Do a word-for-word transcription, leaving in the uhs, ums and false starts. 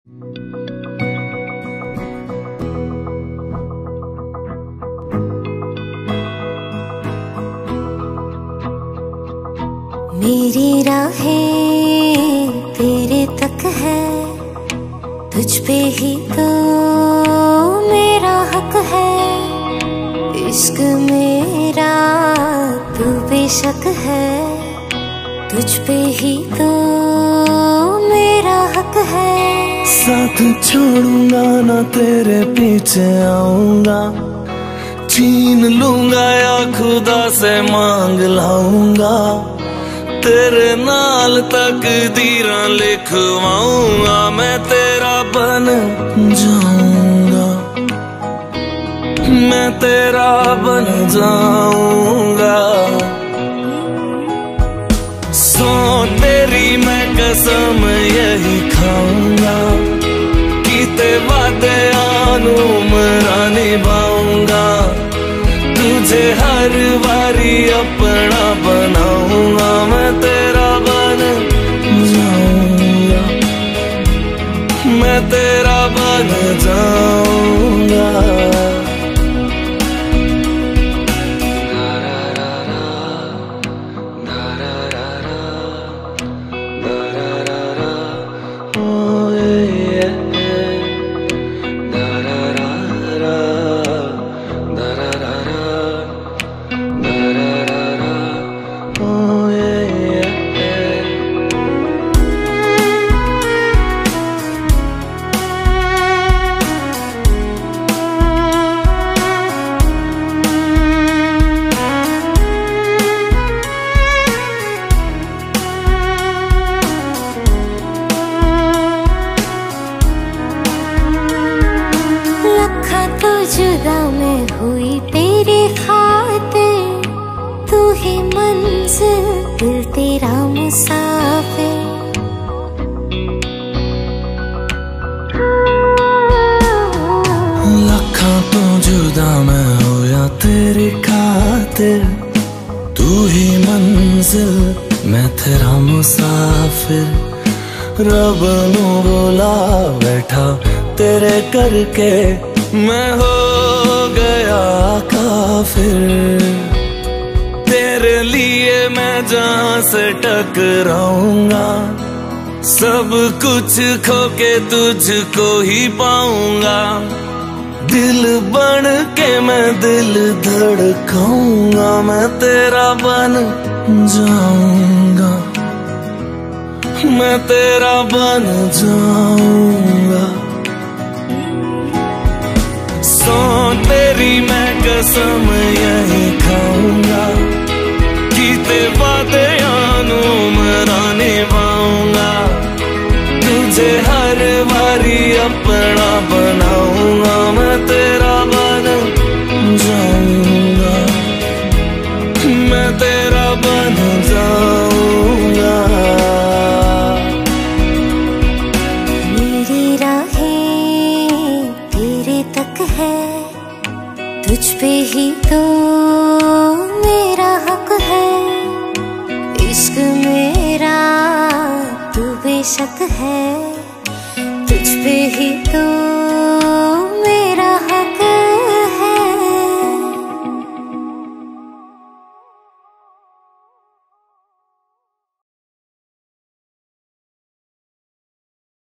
मेरी राहें तेरे तक है, तुझ पे ही तो मेरा हक है। इश्क मेरा तू बेशक है, तुझ पे ही तो मेरा हक है। साथ छोड़ूंगा ना तेरे पीछे आऊंगा, छीन लूंगा या खुदा से मांग लाऊंगा। तेरे नाल तकदीरां लिखवाऊंगा, मैं तेरा बन जाऊंगा, मैं तेरा बन जाऊंगा। सो तेरी मैं कसम यही खाऊंगा, कीते वादे आनू मरा निभाऊंगा। तुझे हर बारी अपना बनाऊंगा, मैं तेरा बन जाऊंगा, मैं तेरा बन जाऊंगा। जुदा मैं हुई तेरे खातिर, तू ही मंजिल दिल तेरा मुसाफिर। लखा तो जुदा मैं होया तेरी खातिर, तू ही मंजिल मैं तेरा मुसाफिर। रब नू बोला बैठा तेरे करके, मैं हो गया काफिर। तेरे लिए मैं जहां से टकराऊंगा, सब कुछ खो के तुझको ही पाऊंगा। दिल बन के मैं दिल धड़काऊंगा, मैं तेरा बन जाऊंगा, मैं तेरा बन जाऊंगा। सो तेरी मैं कसम यही खाऊंगा, कीते वादे आनू मरा निभाऊंगा। तुझे हर बारी अपना बनाऊंगा, मैं तेरा बन जाऊंगा, मैं तेरा बन जाऊंगा। मेरी राहें तेरे तक है, तुझ पे ही तो मेरा हक है। इश्क मेरा तू बेशक है, तुझ पे ही तो